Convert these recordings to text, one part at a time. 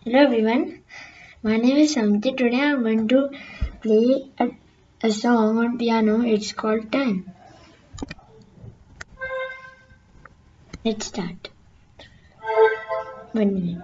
Hello everyone, my name is Samti. Today I'm going to play a song on piano. It's called Time. Let's start. 1 minute.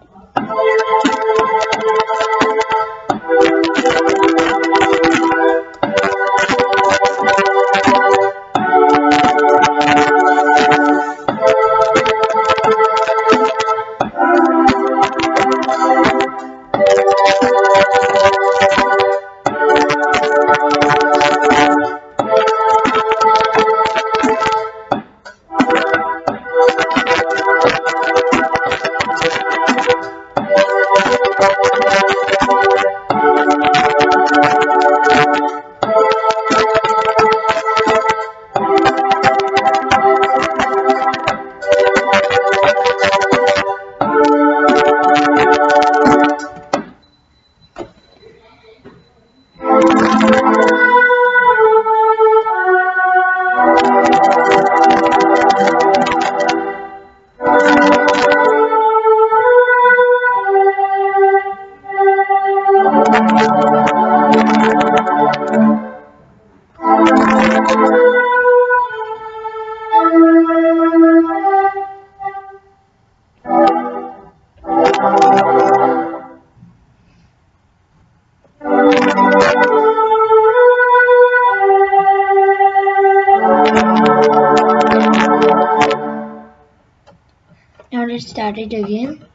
Now let's start it again.